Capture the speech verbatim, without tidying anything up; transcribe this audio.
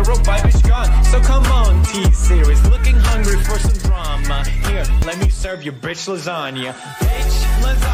hero vibe is gone. So come on, T-Series, looking hungry for some drama. Here, let me serve you bitch lasagna. Bitch lasagna.